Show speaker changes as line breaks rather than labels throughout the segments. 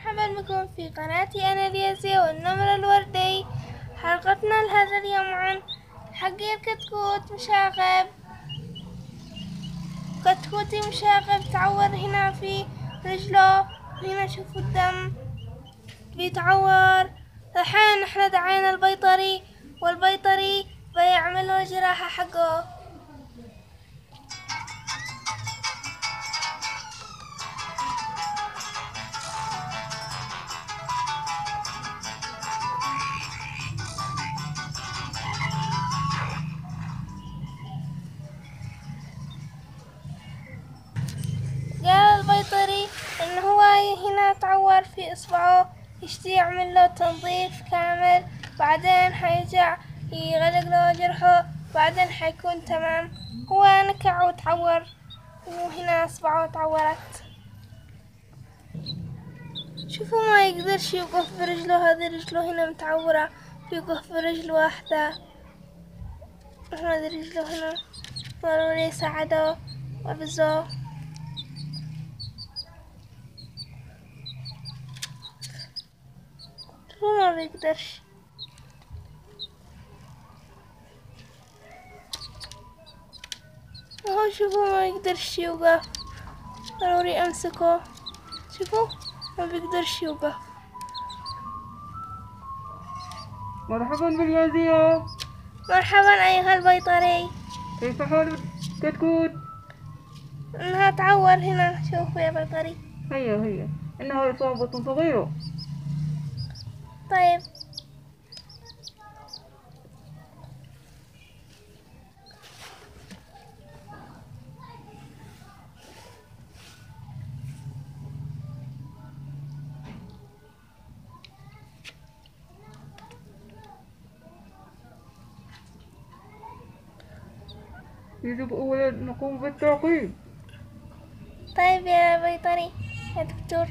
مرحبا بكم في قناتي أنا الياسي والنمر الوردي. حلقتنا لهذا اليوم عن حقير كتكوت مشاغب. كتكوتي مشاغب تعور هنا في رجله، هنا شوفوا الدم بيتعور. الحين احنا دعينا البيطري والبيطري بيعمل له الجراحة حقه. قال البيطري إن هو هنا تعور في إصبعه، يشتي يعمل له تنظيف كامل، بعدين حيرجع يغلق له جرحه، بعدين حيكون تمام. هو نكع وتعور وهنا إصبعه تعورت. شوفوا ما يقدرش يوقف برجله، هذه رجله هنا متعورة، يوقف برجل واحدة، هذه رجله هنا ضروري يساعده وأبزه. هو ما بيقدرش. اهو شوفوا ما يقدرش يوقف، ضروري امسكه. شوفوا ما بيقدرش يوقف.
مرحبا باليازية.
مرحبا ايها البيطري.
كيف حال كتكوت؟
انها تعور هنا، شوفوا يا بيطري.
هيا إنها إصابة صغيرة.
طيب
يجب أولا نقوم بالتعقيم.
طيب يا بيطري يا دكتور.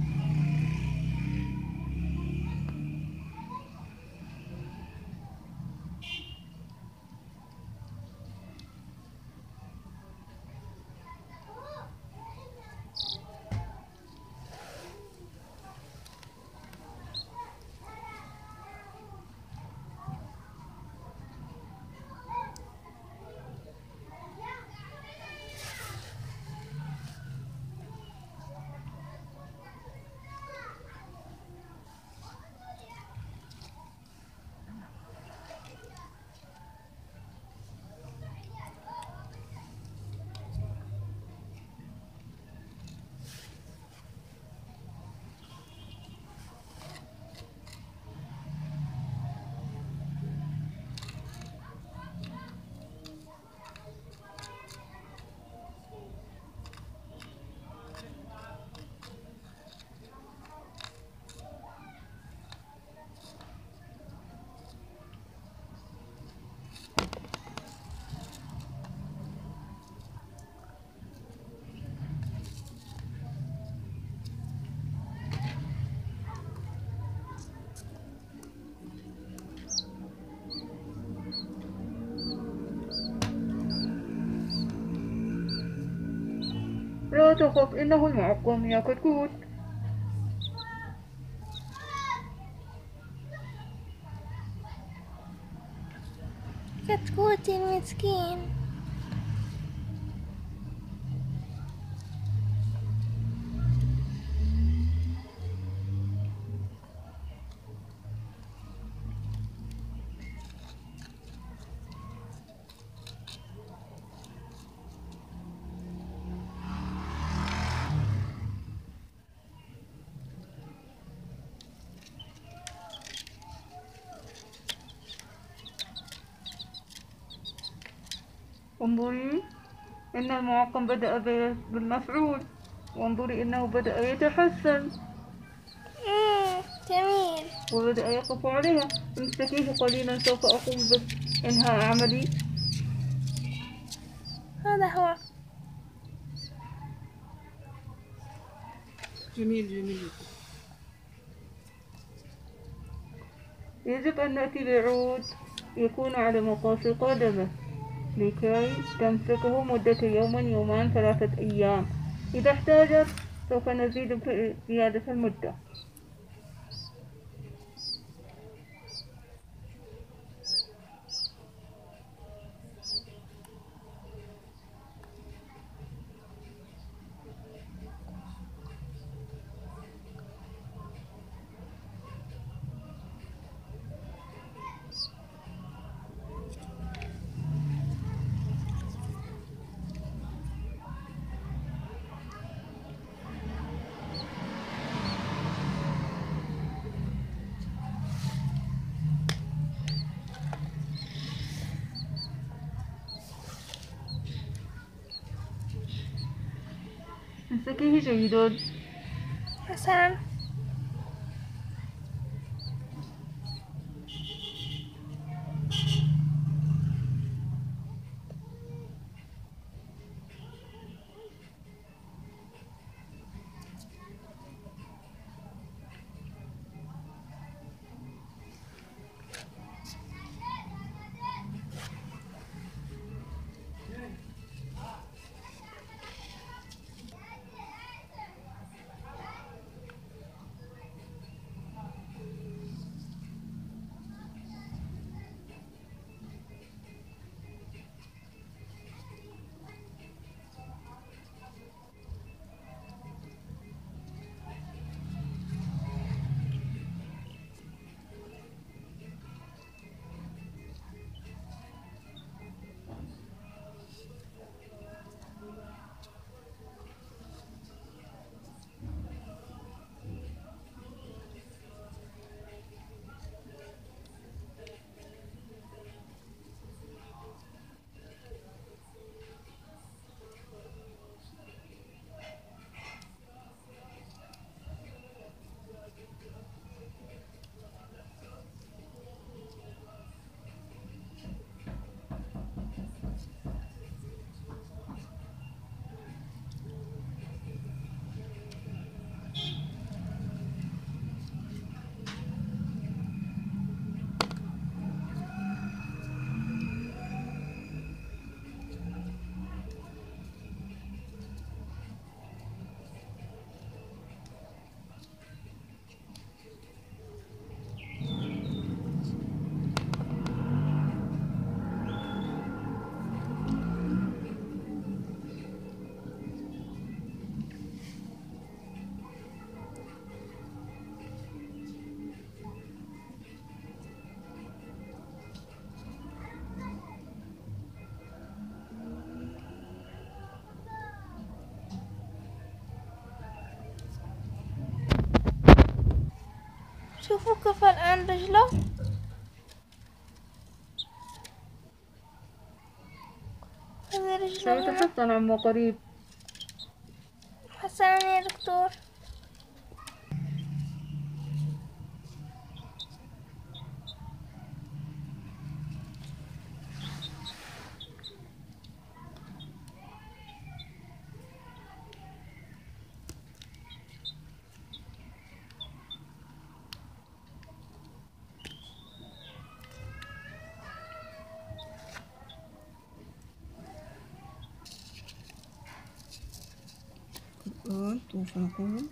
لا تخف، إنه المعقم يا كتكوت.
كتكوتي المسكين.
انظري، إن المعقم بدأ بالمفعول، وانظري إنه بدأ يتحسن
جميل.
وبدأ يقف عليها. امسكيه قليلا، سوف أقوم بإنهاء عملي.
هذا هو.
جميل. يجب أن نأتي بعود يكون على مقاس قدمه لكي تمسكه مدة يومان 3 أيام. إذا احتاجت سوف نزيد في زيادة المدة. امسكيه جيدا.
حسنا. شوفوا كيف الآن رجله. هذه رجله هنا.
سيتحسن عما قريب.
حسنا يا دكتور.
الآن سوف نقوم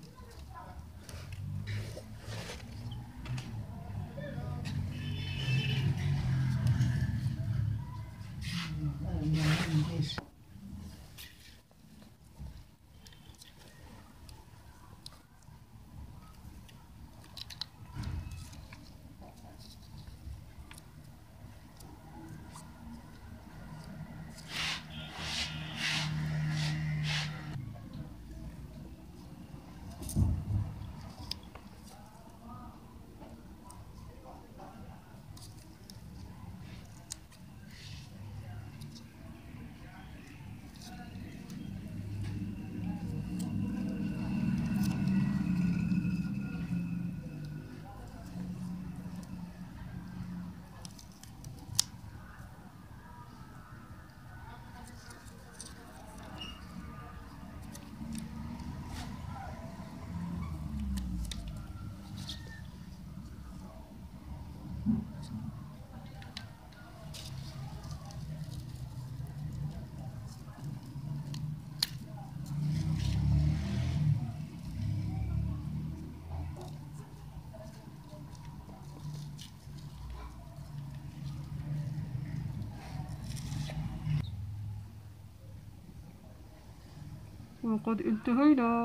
وقد انتهينا.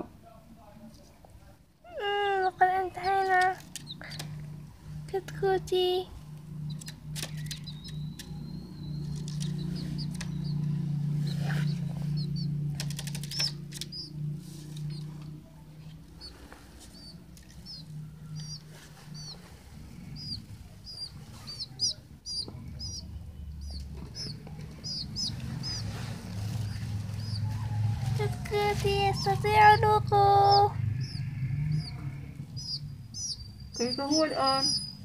لقد انتهينا. كتكوتي. كتكوتي. أستطيع الوقوف.
كيف هو الآن؟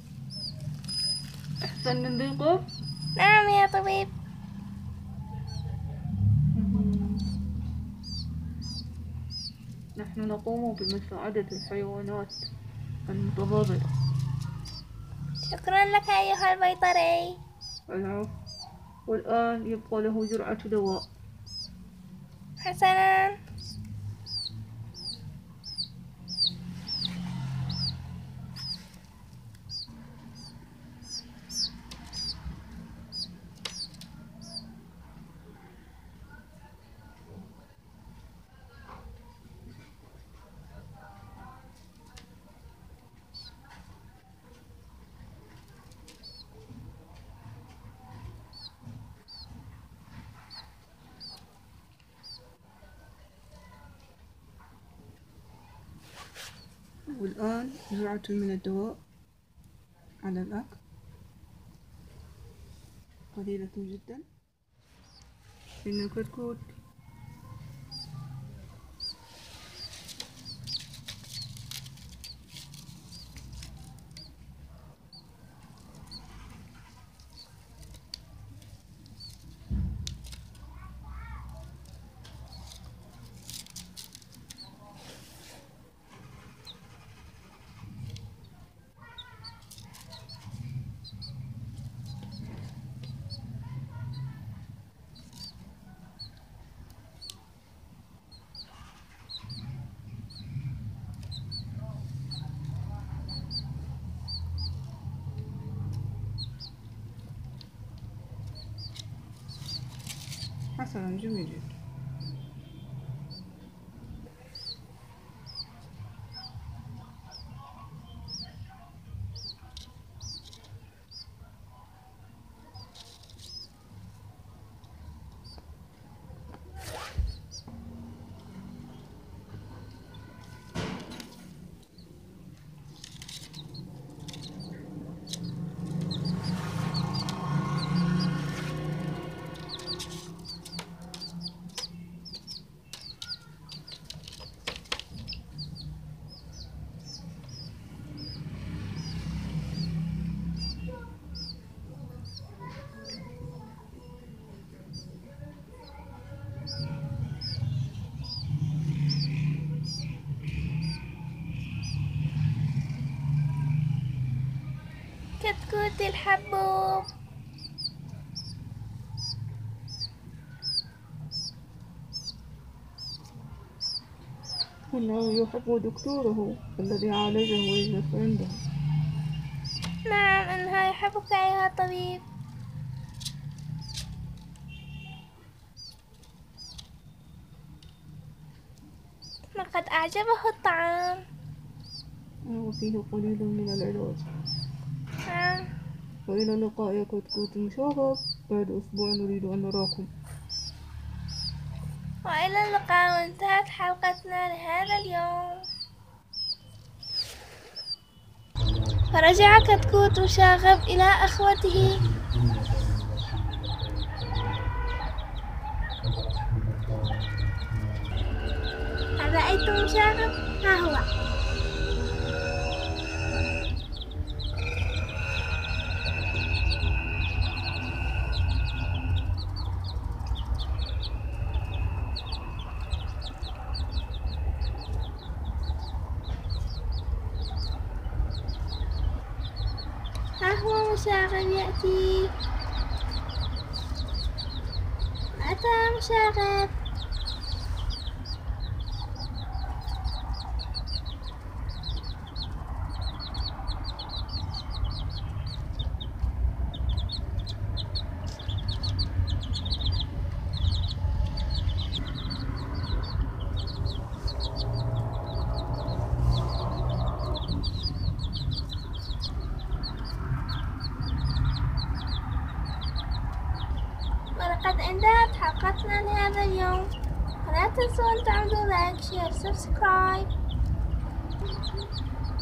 أحسن من ذي؟
نعم يا طبيب.
نحن نقوم بمساعدة الحيوانات المتضررة.
شكرا لك أيها البيطري.
العفو. والآن يبقى له جرعة دواء.
حسنا.
والآن جرعة من الدواء على الأكل، قليلة جدا.
إن كتكوت.
حسنا، جميل جدا.
كتكوت الحبوب.
إنه يحب دكتوره الذي عالجه ويجلس عنده.
نعم، إنها يحبك أيها الطبيب. لقد أعجبه الطعام.
وفيه قليل من العلاج.
نعم.
وإلى اللقاء يا كتكوت مشاغب. بعد أسبوع نريد أن نراكم.
وإلى اللقاء، وانتهت حلقتنا لهذا اليوم. فرجع كتكوت مشاغب إلى أخوته. هل رأيتم مشاغب؟ ها هو. ها هو مشاغب يأتي. أتى مشاغب. ولقد انتهت حلقتنا لهذا اليوم. ولا تنسوا أن تعملوا لايك، شير، سبسكرايب.